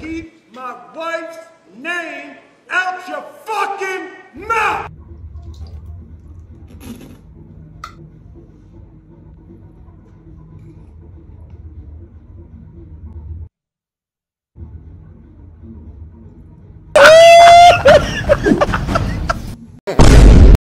keep my wife's name out your fucking mouth!